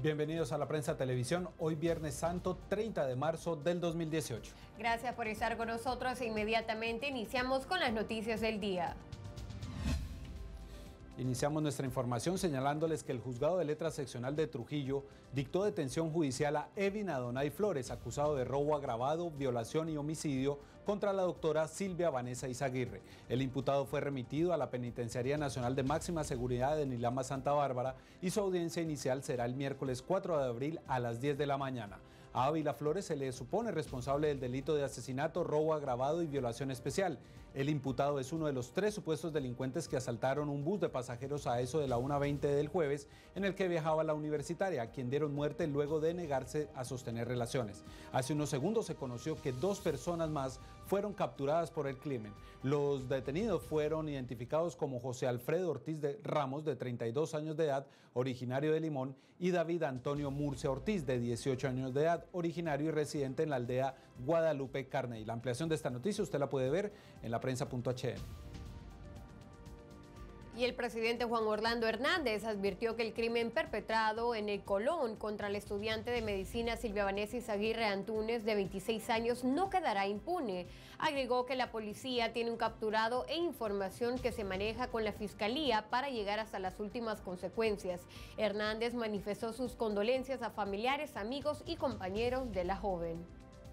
Bienvenidos a La Prensa Televisión, hoy Viernes Santo, 30 de marzo del 2018. Gracias por estar con nosotros e inmediatamente iniciamos con las noticias del día. Iniciamos nuestra información señalándoles que el Juzgado de Letras Seccional de Trujillo dictó detención judicial a Evin Adonai Flores, acusado de robo agravado, violación y homicidio contra la doctora Silvia Vanessa Izaguirre. El imputado fue remitido a la Penitenciaría Nacional de Máxima Seguridad de Nilama Santa Bárbara y su audiencia inicial será el miércoles 4 de abril a las 10 de la mañana. A Ávila Flores se le supone responsable del delito de asesinato, robo agravado y violación especial. El imputado es uno de los 3 supuestos delincuentes que asaltaron un bus de pasajeros a eso de la 1:20 del jueves en el que viajaba la universitaria, a quien dieron muerte luego de negarse a sostener relaciones. Hace unos segundos se conoció que 2 personas más fueron capturadas por el crimen. Los detenidos fueron identificados como José Alfredo Ortiz de Ramos, de 32 años de edad, originario de Limón, y David Antonio Murcia Ortiz, de 18 años de edad, originario y residente en la aldea Guadalupe Carney. La ampliación de esta noticia usted la puede ver en laprensa.hn. Y el presidente Juan Orlando Hernández advirtió que el crimen perpetrado en el Colón contra la estudiante de medicina Silvia Vanessa Izaguirre Antúnez, de 26 años, no quedará impune. Agregó que la policía tiene un capturado e información que se maneja con la fiscalía para llegar hasta las últimas consecuencias. Hernández manifestó sus condolencias a familiares, amigos y compañeros de la joven.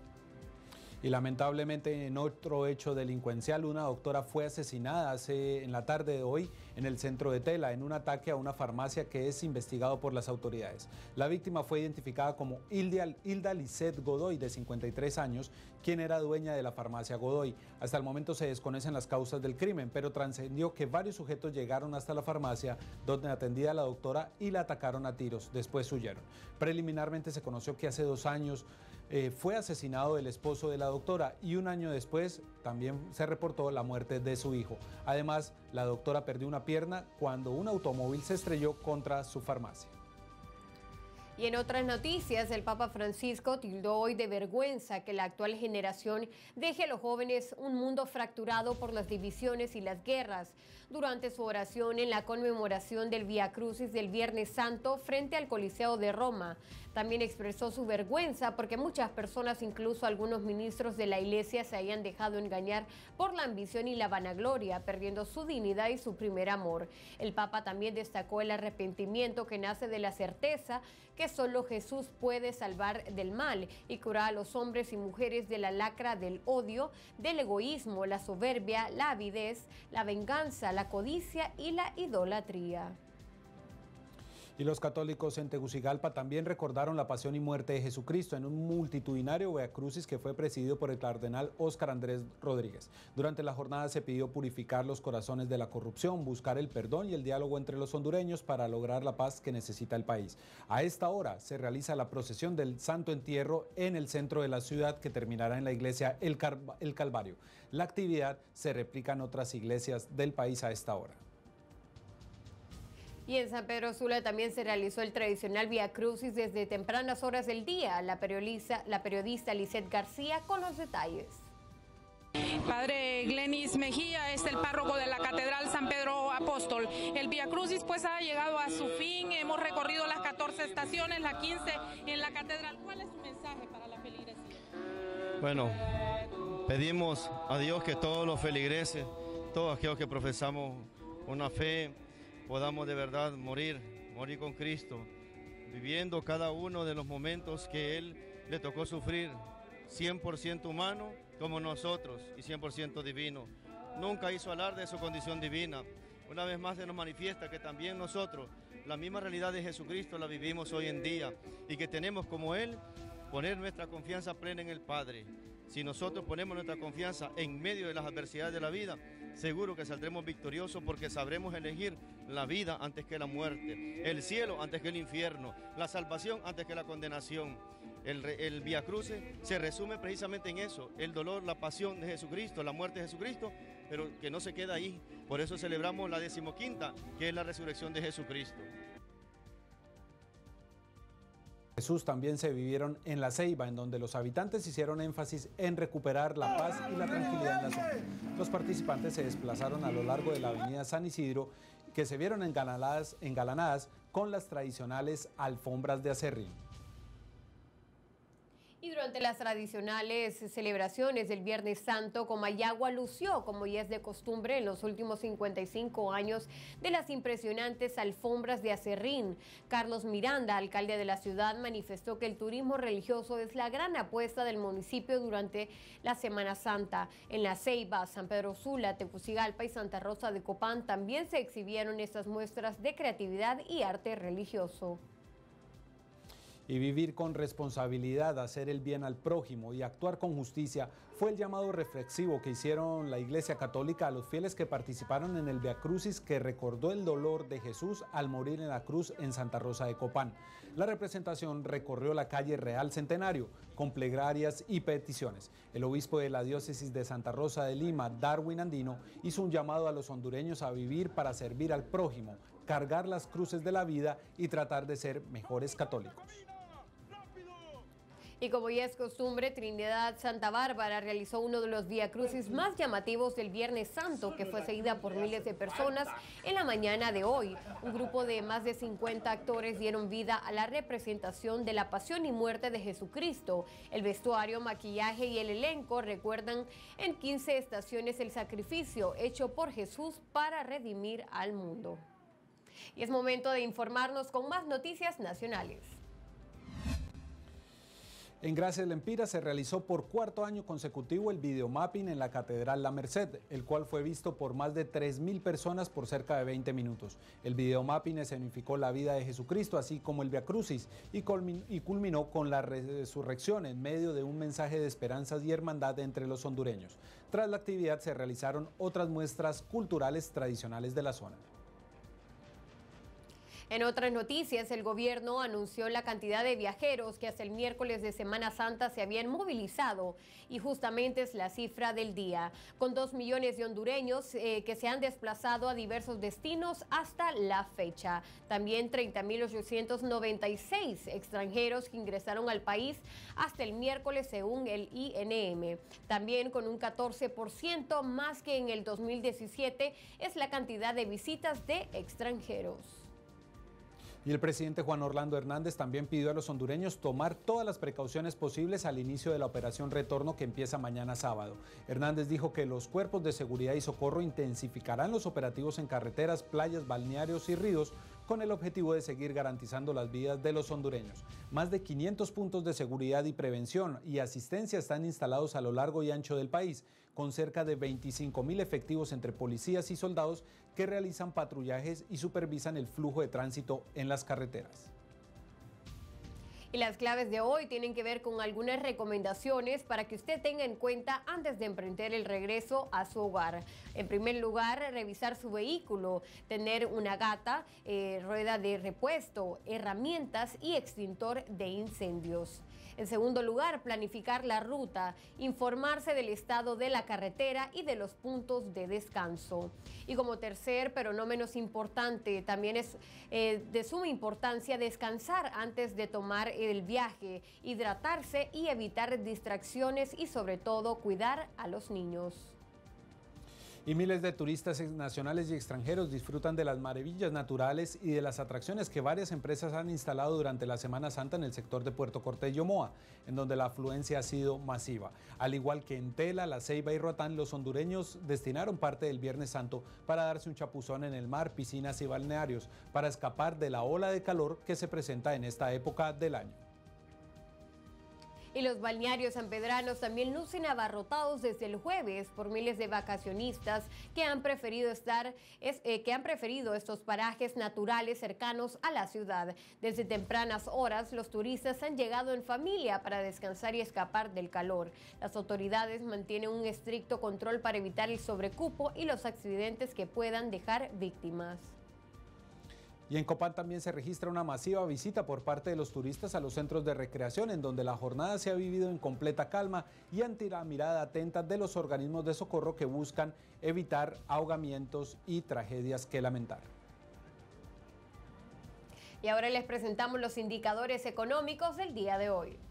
Y lamentablemente, en otro hecho delincuencial, una doctora fue asesinada en la tarde de hoy en el centro de Tela, en un ataque a una farmacia que es investigado por las autoridades. La víctima fue identificada como Hilda Lisset Godoy, de 53 años, quien era dueña de la farmacia Godoy. Hasta el momento se desconocen las causas del crimen, pero trascendió que varios sujetos llegaron hasta la farmacia donde atendía a la doctora y la atacaron a tiros. Después huyeron. Preliminarmente se conoció que hace 2 años fue asesinado el esposo de la doctora y un año después también se reportó la muerte de su hijo. Además, la doctora perdió una pierna cuando un automóvil se estrelló contra su farmacia. Y en otras noticias, el Papa Francisco tildó hoy de vergüenza que la actual generación deje a los jóvenes un mundo fracturado por las divisiones y las guerras. Durante su oración en la conmemoración del Vía Crucis del Viernes Santo frente al Coliseo de Roma, también expresó su vergüenza porque muchas personas, incluso algunos ministros de la Iglesia, se hayan dejado engañar por la ambición y la vanagloria, perdiendo su dignidad y su primer amor. El Papa también destacó el arrepentimiento que nace de la certeza que solo Jesús puede salvar del mal y curar a los hombres y mujeres de la lacra del odio, del egoísmo, la soberbia, la avidez, la venganza, la codicia y la idolatría. Y los católicos en Tegucigalpa también recordaron la pasión y muerte de Jesucristo en un multitudinario Vía Crucis que fue presidido por el cardenal Óscar Andrés Rodríguez. Durante la jornada se pidió purificar los corazones de la corrupción, buscar el perdón y el diálogo entre los hondureños para lograr la paz que necesita el país. A esta hora se realiza la procesión del Santo Entierro en el centro de la ciudad, que terminará en la iglesia El Calvario. La actividad se replica en otras iglesias del país a esta hora. Y en San Pedro Sula también se realizó el tradicional Vía Crucis desde tempranas horas del día. La periodista Lisset García con los detalles. Padre Glenis Mejía es el párroco de la Catedral San Pedro Apóstol. El Vía Crucis pues ha llegado a su fin, hemos recorrido las 14 estaciones, la 15 en la Catedral. ¿Cuál es su mensaje para la feligresía? Bueno, pedimos a Dios que todos los feligreses, todos aquellos que profesamos una fe, podamos de verdad morir con Cristo, viviendo cada uno de los momentos que Él le tocó sufrir, 100% humano como nosotros y 100% divino. Nunca hizo alarde de su condición divina. Una vez más se nos manifiesta que también nosotros, la misma realidad de Jesucristo la vivimos hoy en día y que tenemos como Él poner nuestra confianza plena en el Padre. Si nosotros ponemos nuestra confianza en medio de las adversidades de la vida, seguro que saldremos victoriosos porque sabremos elegir la vida antes que la muerte, el cielo antes que el infierno, la salvación antes que la condenación. El Vía Crucis se resume precisamente en eso, el dolor, la pasión de Jesucristo, la muerte de Jesucristo, pero que no se queda ahí. Por eso celebramos la 15ª, que es la resurrección de Jesucristo. Jesús también se vivieron en La Ceiba, en donde los habitantes hicieron énfasis en recuperar la paz y la tranquilidad en la zona. Los participantes se desplazaron a lo largo de la avenida San Isidro, que se vieron engalanadas con las tradicionales alfombras de aserrín. Y durante las tradicionales celebraciones del Viernes Santo, Comayagua lució, como ya es de costumbre en los últimos 55 años, de las impresionantes alfombras de aserrín. Carlos Miranda, alcalde de la ciudad, manifestó que el turismo religioso es la gran apuesta del municipio durante la Semana Santa. En La Ceiba, San Pedro Sula, Tegucigalpa y Santa Rosa de Copán también se exhibieron estas muestras de creatividad y arte religioso. Y vivir con responsabilidad, hacer el bien al prójimo y actuar con justicia fue el llamado reflexivo que hicieron la Iglesia Católica a los fieles que participaron en el Via Crucis que recordó el dolor de Jesús al morir en la cruz en Santa Rosa de Copán. La representación recorrió la calle Real Centenario con plegarias y peticiones. El obispo de la diócesis de Santa Rosa de Lima, Darwin Andino, hizo un llamado a los hondureños a vivir para servir al prójimo, cargar las cruces de la vida y tratar de ser mejores católicos. Y como ya es costumbre, Trinidad Santa Bárbara realizó uno de los Vía Crucis más llamativos del Viernes Santo, que fue seguida por miles de personas en la mañana de hoy. Un grupo de más de 50 actores dieron vida a la representación de la pasión y muerte de Jesucristo. El vestuario, maquillaje y el elenco recuerdan en 15 estaciones el sacrificio hecho por Jesús para redimir al mundo. Y es momento de informarnos con más noticias nacionales. En Gracias Lempira se realizó por cuarto año consecutivo el videomapping en la Catedral La Merced, el cual fue visto por más de 3.000 personas por cerca de 20 minutos. El videomapping escenificó la vida de Jesucristo, así como el Via Crucis, y culminó con la resurrección en medio de un mensaje de esperanzas y hermandad entre los hondureños. Tras la actividad se realizaron otras muestras culturales tradicionales de la zona. En otras noticias, el gobierno anunció la cantidad de viajeros que hasta el miércoles de Semana Santa se habían movilizado y justamente es la cifra del día, con 2 millones de hondureños que se han desplazado a diversos destinos hasta la fecha. También 30.896 extranjeros que ingresaron al país hasta el miércoles según el INM. También con un 14% más que en el 2017 es la cantidad de visitas de extranjeros. Y el presidente Juan Orlando Hernández también pidió a los hondureños tomar todas las precauciones posibles al inicio de la operación Retorno que empieza mañana sábado. Hernández dijo que los cuerpos de seguridad y socorro intensificarán los operativos en carreteras, playas, balnearios y ríos con el objetivo de seguir garantizando las vidas de los hondureños. Más de 500 puntos de seguridad y prevención y asistencia están instalados a lo largo y ancho del país, con cerca de 25.000 efectivos entre policías y soldados que realizan patrullajes y supervisan el flujo de tránsito en las carreteras. Y las claves de hoy tienen que ver con algunas recomendaciones para que usted tenga en cuenta antes de emprender el regreso a su hogar. En primer lugar, revisar su vehículo, tener una gata, rueda de repuesto, herramientas y extintor de incendios. En segundo lugar, planificar la ruta, informarse del estado de la carretera y de los puntos de descanso. Y como tercer, pero no menos importante, también es de suma importancia descansar antes de tomar el viaje, hidratarse y evitar distracciones y sobre todo cuidar a los niños. Y miles de turistas nacionales y extranjeros disfrutan de las maravillas naturales y de las atracciones que varias empresas han instalado durante la Semana Santa en el sector de Puerto Cortés y Omoa, en donde la afluencia ha sido masiva. Al igual que en Tela, La Ceiba y Roatán, los hondureños destinaron parte del Viernes Santo para darse un chapuzón en el mar, piscinas y balnearios, para escapar de la ola de calor que se presenta en esta época del año. Y los balnearios sanpedranos también lucen abarrotados desde el jueves por miles de vacacionistas que han preferido estos parajes naturales cercanos a la ciudad. Desde tempranas horas, los turistas han llegado en familia para descansar y escapar del calor. Las autoridades mantienen un estricto control para evitar el sobrecupo y los accidentes que puedan dejar víctimas. Y en Copán también se registra una masiva visita por parte de los turistas a los centros de recreación, en donde la jornada se ha vivido en completa calma y ante la mirada atenta de los organismos de socorro que buscan evitar ahogamientos y tragedias que lamentar. Y ahora les presentamos los indicadores económicos del día de hoy.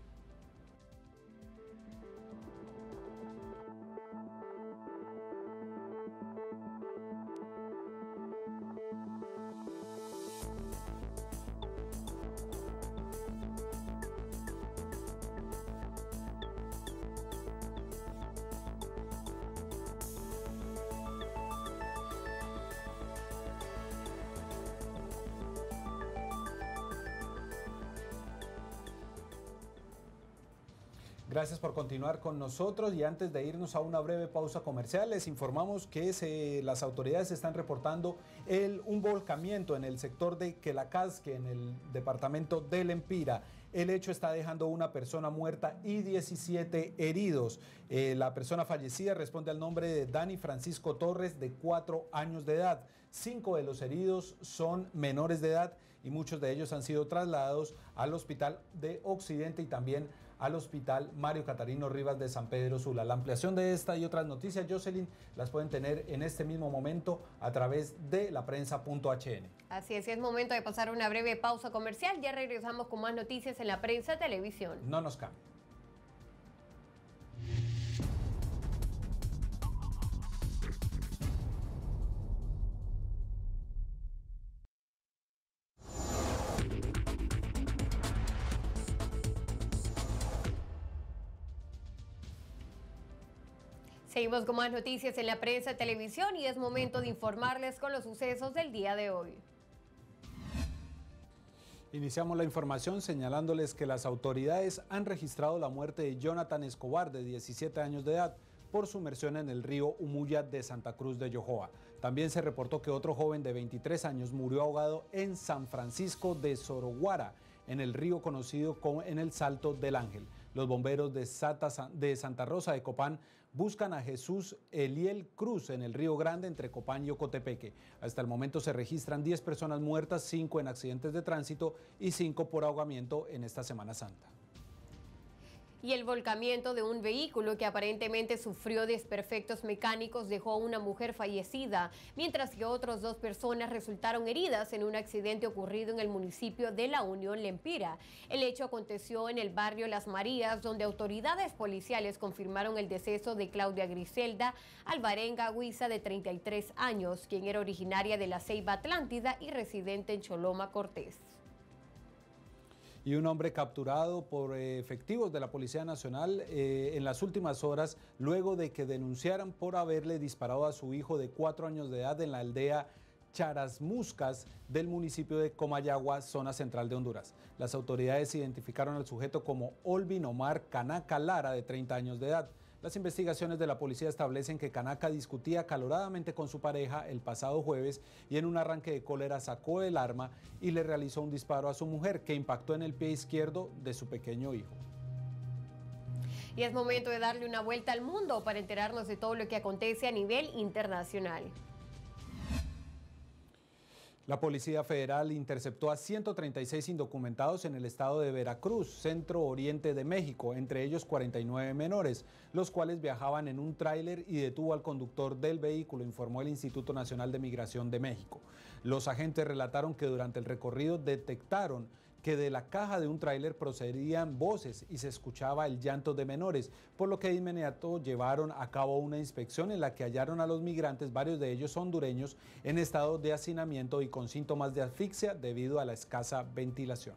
Gracias por continuar con nosotros y antes de irnos a una breve pausa comercial, les informamos que las autoridades están reportando un volcamiento en el sector de Quelacasque, en el departamento del Empira. El hecho está dejando una persona muerta y 17 heridos. La persona fallecida responde al nombre de Dani Francisco Torres, de 4 años de edad. 5 de los heridos son menores de edad y muchos de ellos han sido trasladados al Hospital de Occidente y también al Hospital Mario Catarino Rivas de San Pedro Sula. La ampliación de esta y otras noticias, Jocelyn, las pueden tener en este mismo momento a través de laprensa.hn. Así es momento de pasar una breve pausa comercial. Ya regresamos con más noticias en La Prensa Televisión. No nos cambien. Seguimos con más noticias en La Prensa Televisión y es momento de informarles con los sucesos del día de hoy. Iniciamos la información señalándoles que las autoridades han registrado la muerte de Jonathan Escobar, de 17 años de edad, por sumersión en el río Umuya de Santa Cruz de Yojoa. También se reportó que otro joven de 23 años murió ahogado en San Francisco de Soroguara, en el río conocido como en el Salto del Ángel. Los bomberos de Santa Rosa de Copán buscan a Jesús Eliel Cruz en el Río Grande entre Copán y Ocotepeque. Hasta el momento se registran 10 personas muertas, 5 en accidentes de tránsito y 5 por ahogamiento en esta Semana Santa. Y el volcamiento de un vehículo que aparentemente sufrió desperfectos mecánicos dejó a una mujer fallecida, mientras que otras 2 personas resultaron heridas en un accidente ocurrido en el municipio de La Unión, Lempira. El hecho aconteció en el barrio Las Marías, donde autoridades policiales confirmaron el deceso de Claudia Griselda Alvarenga Huiza, de 33 años, quien era originaria de La Ceiba Atlántida y residente en Choloma, Cortés. Y un hombre capturado por efectivos de la Policía Nacional en las últimas horas, luego de que denunciaran por haberle disparado a su hijo de 4 años de edad en la aldea Charasmuscas del municipio de Comayagua, zona central de Honduras. Las autoridades identificaron al sujeto como Olvin Omar Canaca Lara, de 30 años de edad. Las investigaciones de la policía establecen que Canaca discutía acaloradamente con su pareja el pasado jueves y en un arranque de cólera sacó el arma y le realizó un disparo a su mujer, que impactó en el pie izquierdo de su pequeño hijo. Y es momento de darle una vuelta al mundo para enterarnos de todo lo que acontece a nivel internacional. La Policía Federal interceptó a 136 indocumentados en el estado de Veracruz, centro oriente de México, entre ellos 49 menores, los cuales viajaban en un tráiler y detuvo al conductor del vehículo, informó el Instituto Nacional de Migración de México. Los agentes relataron que durante el recorrido detectaron que de la caja de un tráiler procedían voces y se escuchaba el llanto de menores, por lo que de inmediato llevaron a cabo una inspección en la que hallaron a los migrantes, varios de ellos hondureños, en estado de hacinamiento y con síntomas de asfixia debido a la escasa ventilación.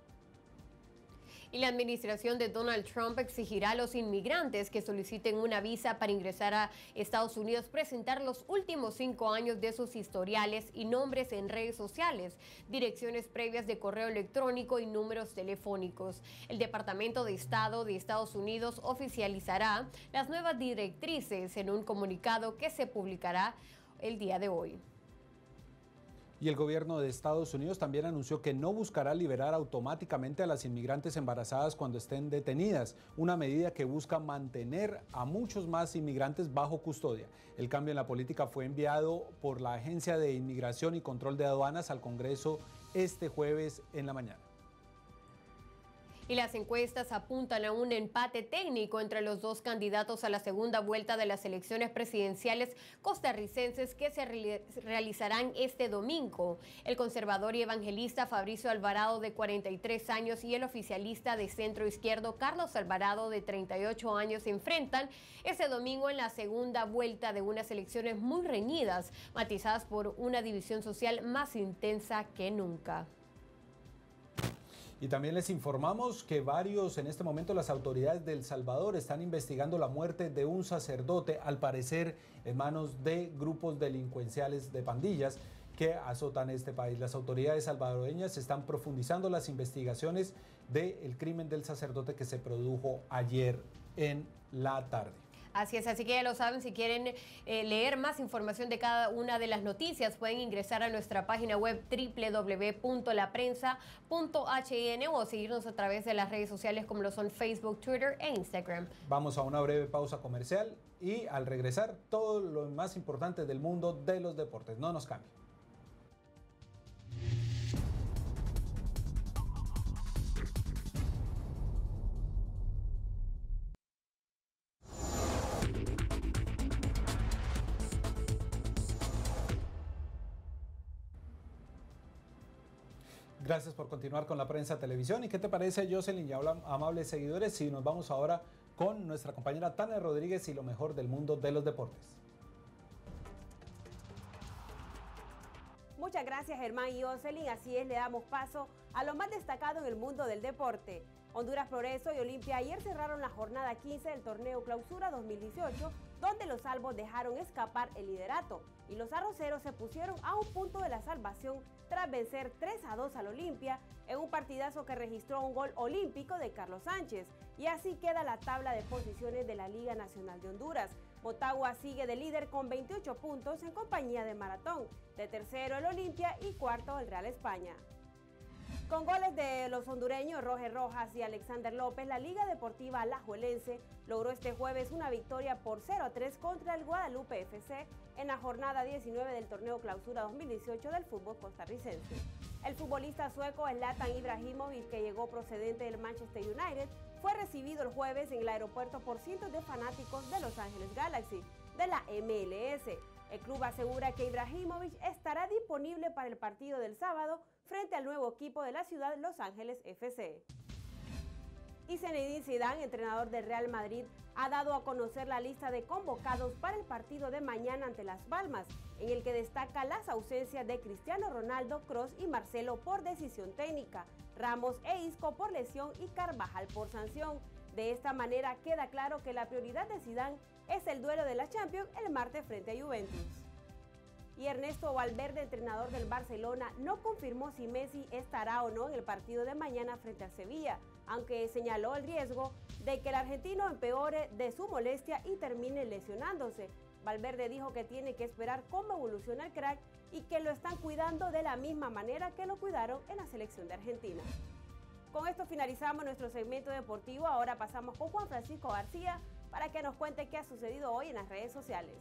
Y la administración de Donald Trump exigirá a los inmigrantes que soliciten una visa para ingresar a Estados Unidos presentar los últimos 5 años de sus historiales y nombres en redes sociales, direcciones previas de correo electrónico y números telefónicos. El Departamento de Estado de Estados Unidos oficializará las nuevas directrices en un comunicado que se publicará el día de hoy. Y el gobierno de Estados Unidos también anunció que no buscará liberar automáticamente a las inmigrantes embarazadas cuando estén detenidas, una medida que busca mantener a muchos más inmigrantes bajo custodia. El cambio en la política fue enviado por la Agencia de Inmigración y Control de Aduanas al Congreso este jueves en la mañana. Y las encuestas apuntan a un empate técnico entre los 2 candidatos a la segunda vuelta de las elecciones presidenciales costarricenses que se realizarán este domingo. El conservador y evangelista Fabricio Alvarado, de 43 años, y el oficialista de centro izquierdo Carlos Alvarado, de 38 años, se enfrentan este domingo en la segunda vuelta de unas elecciones muy reñidas, matizadas por una división social más intensa que nunca. Y también les informamos que en este momento las autoridades de El Salvador están investigando la muerte de un sacerdote, al parecer en manos de grupos delincuenciales de pandillas, que azotan este país. Las autoridades salvadoreñas están profundizando las investigaciones del crimen del sacerdote que se produjo ayer en la tarde. Así es, así que ya lo saben, si quieren leer más información de cada una de las noticias, pueden ingresar a nuestra página web www.laprensa.hn o seguirnos a través de las redes sociales como lo son Facebook, Twitter e Instagram. Vamos a una breve pausa comercial y al regresar todo lo más importante del mundo de los deportes. No nos cambien. Gracias por continuar con la Prensa Televisión. ¿Y qué te parece, Jocelyn y amables seguidores, si nos vamos ahora con nuestra compañera Tania Rodríguez y lo mejor del mundo de los deportes? Muchas gracias, Germán y Jocelyn. Así es, le damos paso a lo más destacado en el mundo del deporte. Honduras Progreso y Olimpia ayer cerraron la jornada 15 del torneo Clausura 2018, donde los albos dejaron escapar el liderato y los arroceros se pusieron a un punto de la salvación tras vencer 3-2 al Olimpia en un partidazo que registró un gol olímpico de Carlos Sánchez. Y así queda la tabla de posiciones de la Liga Nacional de Honduras. Motagua sigue de líder con 28 puntos en compañía de Maratón, de tercero el Olimpia y cuarto el Real España. Con goles de los hondureños Roger Rojas y Alexander López, la Liga Deportiva Alajuelense logró este jueves una victoria por 0-3 contra el Guadalupe FC en la jornada 19 del torneo Clausura 2018 del fútbol costarricense. El futbolista sueco Zlatan Ibrahimovic, que llegó procedente del Manchester United, fue recibido el jueves en el aeropuerto por cientos de fanáticos de Los Ángeles Galaxy de la MLS. El club asegura que Ibrahimovic estará disponible para el partido del sábado frente al nuevo equipo de la ciudad, Los Ángeles FC. Y Zinedine Zidane, entrenador del Real Madrid, ha dado a conocer la lista de convocados para el partido de mañana ante Las Palmas, en el que destaca las ausencias de Cristiano Ronaldo, Kroos y Marcelo por decisión técnica, Ramos e Isco por lesión y Carvajal por sanción. De esta manera queda claro que la prioridad de Zidane es el duelo de la Champions el martes frente a Juventus. Y Ernesto Valverde, entrenador del Barcelona, no confirmó si Messi estará o no en el partido de mañana frente a Sevilla, aunque señaló el riesgo de que el argentino empeore de su molestia y termine lesionándose. Valverde dijo que tiene que esperar cómo evoluciona el crack y que lo están cuidando de la misma manera que lo cuidaron en la selección de Argentina. Con esto finalizamos nuestro segmento deportivo. Ahora pasamos con Juan Francisco García para que nos cuente qué ha sucedido hoy en las redes sociales.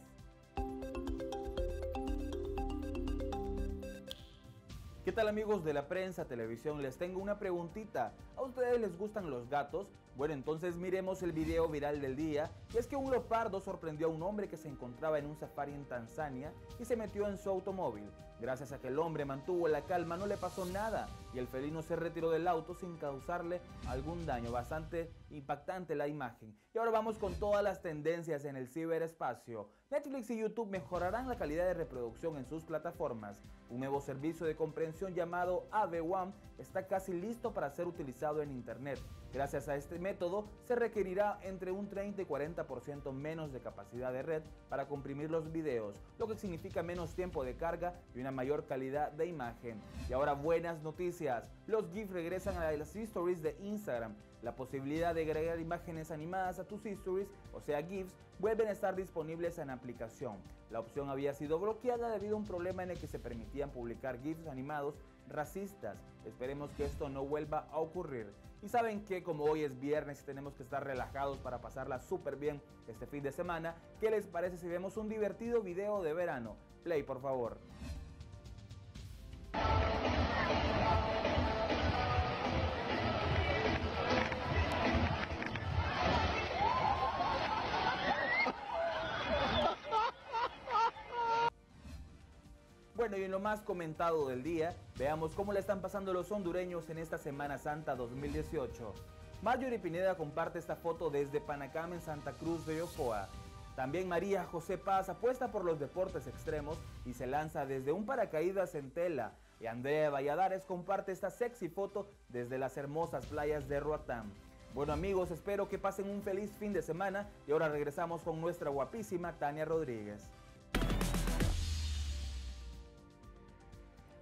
¿Qué tal, amigos de la Prensa Televisión? Les tengo una preguntita. ¿A ustedes les gustan los gatos? Bueno, entonces miremos el video viral del día. Y es que un leopardo sorprendió a un hombre que se encontraba en un safari en Tanzania y se metió en su automóvil. Gracias a que el hombre mantuvo la calma, no le pasó nada y el felino se retiró del auto sin causarle algún daño. Bastante impactante la imagen. Y ahora vamos con todas las tendencias en el ciberespacio. Netflix y YouTube mejorarán la calidad de reproducción en sus plataformas. Un nuevo servicio de comprensión llamado AV1 está casi listo para ser utilizado en Internet. Gracias a este método se requerirá entre un 30 y 40% menos de capacidad de red para comprimir los videos, lo que significa menos tiempo de carga y una mayor calidad de imagen. Y ahora buenas noticias, los GIFs regresan a las Stories de Instagram. La posibilidad de agregar imágenes animadas a tus Stories, o sea GIFs, vuelven a estar disponibles en la aplicación. La opción había sido bloqueada debido a un problema en el que se permitían publicar GIFs animados racistas. Esperemos que esto no vuelva a ocurrir. Y saben que como hoy es viernes y tenemos que estar relajados para pasarla súper bien este fin de semana, ¿qué les parece si vemos un divertido video de verano? Play, por favor. Bueno, y en lo más comentado del día, veamos cómo le están pasando los hondureños en esta Semana Santa 2018. Marjorie Pineda comparte esta foto desde Panacam en Santa Cruz de Ocoa. También María José Paz apuesta por los deportes extremos y se lanza desde un paracaídas en tela. Y Andrea Valladares comparte esta sexy foto desde las hermosas playas de Roatán. Bueno, amigos, espero que pasen un feliz fin de semana y ahora regresamos con nuestra guapísima Tania Rodríguez.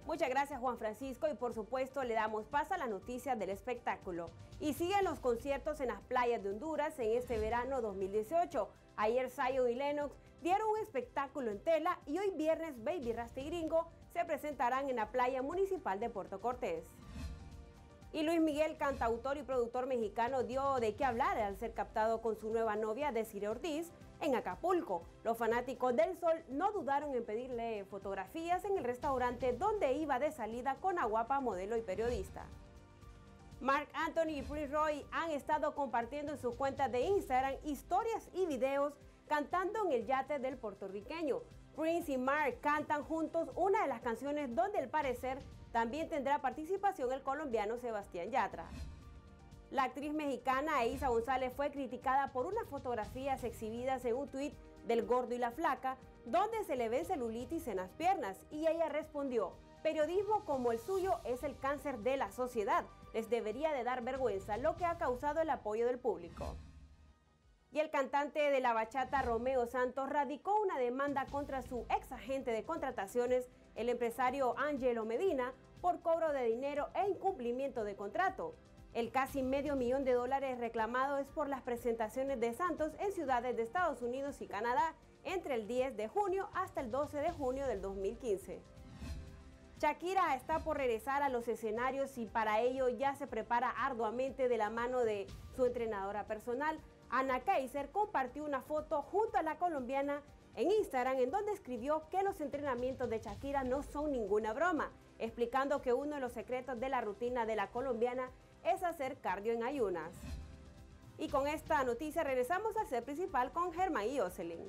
Muchas gracias, Juan Francisco, y por supuesto le damos paso a las noticias del espectáculo. Y siguen los conciertos en las playas de Honduras en este verano 2018. Ayer Zion y Lennox dieron un espectáculo en tela y hoy viernes Baby Rasta y Gringo se presentarán en la playa municipal de Puerto Cortés. Y Luis Miguel, cantautor y productor mexicano, dio de qué hablar al ser captado con su nueva novia, Desiree Ortiz, en Acapulco. Los fanáticos del sol no dudaron en pedirle fotografías en el restaurante donde iba de salida con la guapa modelo y periodista. Marc Anthony y Prince Roy han estado compartiendo en sus cuentas de Instagram historias y videos cantando en el yate del puertorriqueño. Prince y Marc cantan juntos una de las canciones donde al parecer también tendrá participación el colombiano Sebastián Yatra. La actriz mexicana Eiza González fue criticada por unas fotografías exhibidas en un tuit del Gordo y la Flaca, donde se le ve celulitis en las piernas, y ella respondió: periodismo como el suyo es el cáncer de la sociedad, les debería de dar vergüenza, lo que ha causado el apoyo del público. Y el cantante de la bachata Romeo Santos radicó una demanda contra su ex agente de contrataciones, el empresario Ángelo Medina, por cobro de dinero e incumplimiento de contrato. El casi $500,000 reclamado es por las presentaciones de Santos en ciudades de Estados Unidos y Canadá entre el 10 de junio hasta el 12 de junio del 2015. Shakira está por regresar a los escenarios y para ello ya se prepara arduamente de la mano de su entrenadora personal. Ana Kaiser compartió una foto junto a la colombiana en Instagram en donde escribió que los entrenamientos de Shakira no son ninguna broma, explicando que uno de los secretos de la rutina de la colombiana es hacer cardio en ayunas. Y con esta noticia regresamos al set principal con Germán y Jocelyn.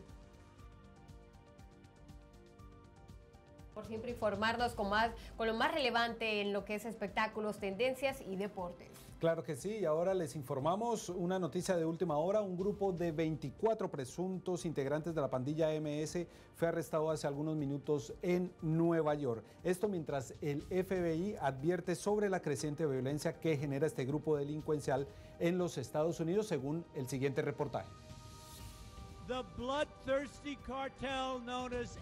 Por siempre informarnos con lo más relevante en lo que es espectáculos, tendencias y deportes. Claro que sí, y ahora les informamos una noticia de última hora. Un grupo de 24 presuntos integrantes de la pandilla MS fue arrestado hace algunos minutos en Nueva York. Esto mientras el FBI advierte sobre la creciente violencia que genera este grupo delincuencial en los Estados Unidos, según el siguiente reportaje. The bloodthirsty cartel known as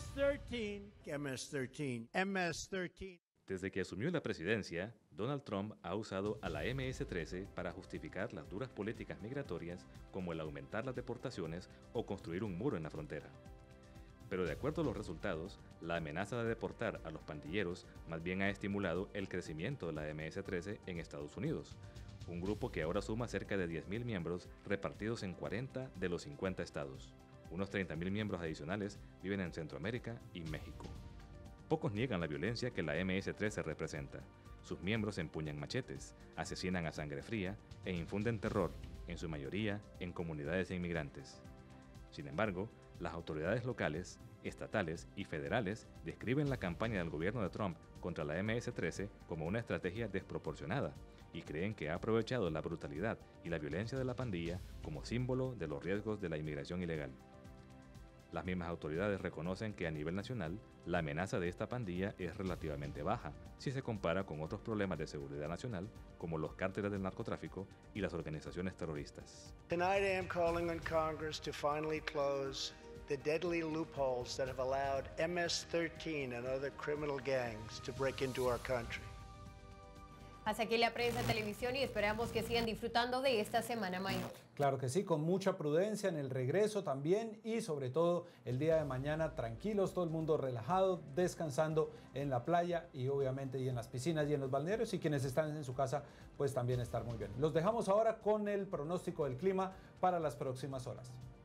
MS-13. Desde que asumió la presidencia, Donald Trump ha usado a la MS-13 para justificar las duras políticas migratorias como el aumentar las deportaciones o construir un muro en la frontera. Pero de acuerdo a los resultados, la amenaza de deportar a los pandilleros más bien ha estimulado el crecimiento de la MS-13 en Estados Unidos, un grupo que ahora suma cerca de 10.000 miembros repartidos en 40 de los 50 estados. Unos 30.000 miembros adicionales viven en Centroamérica y México. Pocos niegan la violencia que la MS-13 representa. Sus miembros empuñan machetes, asesinan a sangre fría e infunden terror, en su mayoría en comunidades de inmigrantes. Sin embargo, las autoridades locales, estatales y federales describen la campaña del gobierno de Trump contra la MS-13 como una estrategia desproporcionada y creen que ha aprovechado la brutalidad y la violencia de la pandilla como símbolo de los riesgos de la inmigración ilegal. Las mismas autoridades reconocen que a nivel nacional, la amenaza de esta pandilla es relativamente baja si se compara con otros problemas de seguridad nacional como los cárteles del narcotráfico y las organizaciones terroristas. Tonight I am calling on Congress to finally close the deadly loopholes that have allowed MS-13 and other criminal gangs to break into our country. Hasta aquí la prensa televisión y esperamos que sigan disfrutando de esta Semana Mayor. Claro que sí, con mucha prudencia en el regreso también y sobre todo el día de mañana tranquilos, todo el mundo relajado, descansando en la playa y obviamente y en las piscinas y en los balnearios, y quienes están en su casa pues también estar muy bien. Los dejamos ahora con el pronóstico del clima para las próximas horas.